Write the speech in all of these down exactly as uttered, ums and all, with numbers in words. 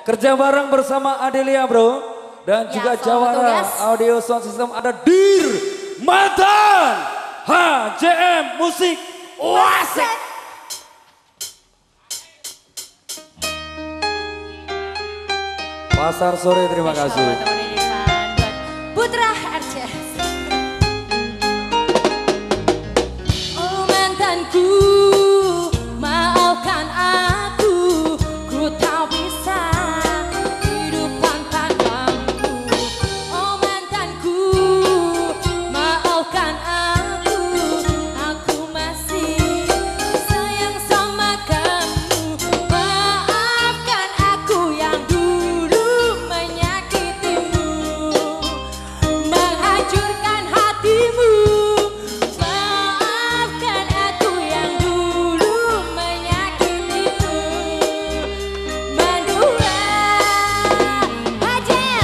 Kerja bareng bersama Adelia bro. Dan Ya, juga selamat Jawara tugas. Audio Sound System ada Dir Mantan H J M Musik Wasek. Pasar Sore, terima kasih. Putra R C S. Oh mantanku, maafkan aku, ku tak bisa hidup tanpa kamu. Oh mantanku, maafkan aku, aku masih sayang sama kamu. Maafkan aku yang dulu menyakitimu, menghancurkan hatimu. Maafkan aku yang dulu menyakitimu. Mendua Hajel.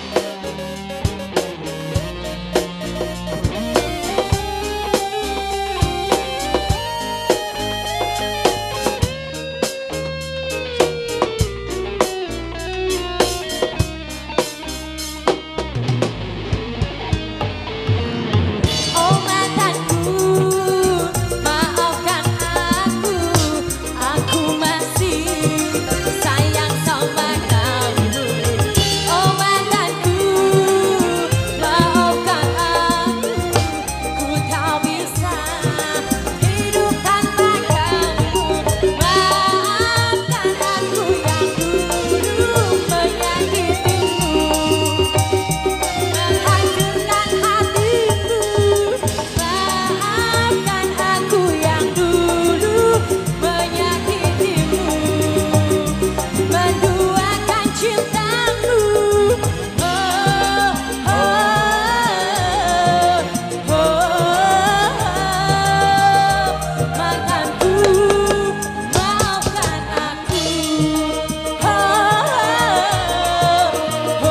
Oh mantanku, maafkan aku, aku masih sayang sama kamu. Oh mantanku, maafkan aku, ku tak bisa hidup tanpa kamu. Maafkan aku yang dulu menyakitimu, menghancurkan hatimu. Maafkan aku yang dulu menyakitimu, menduakan cintamu. Oh, oh, oh, oh. Mantanku, maafkan aku. Oh, oh,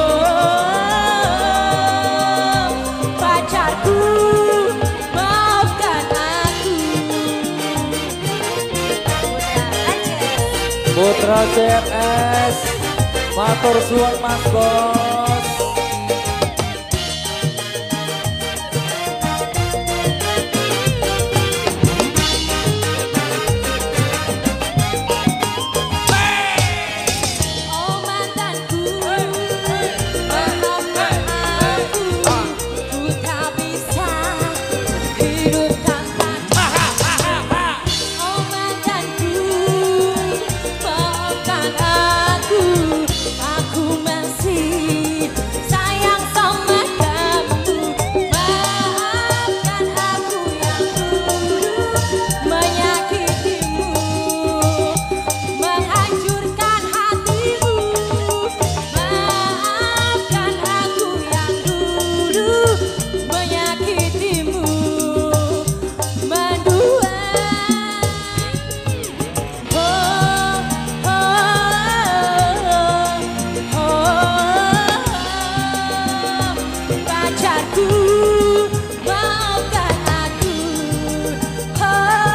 oh. Pacarku, maafkan aku. Putra C R S, matur suwun Mas Bos. Oh mantanku, maafkan aku, ku tak bisa hidup tanpa kamu. Oh mantanku, maafkan aku, aku masih sayang sama kamu. Maafkan aku yang dulu menyakitimu, menghancurkan hatimu. Maafkan aku yang dulu menyakitimu, mendua. Oh, oh, oh, oh. Pacarku, maafkan aku. Oh,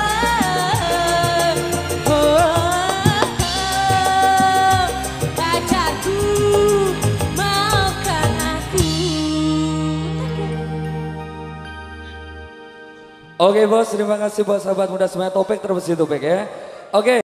oh, oh. Pacarku, maafkan aku. Oke bos, terima kasih buat sahabat muda semuanya. Topik terus di Topik ya. Oke.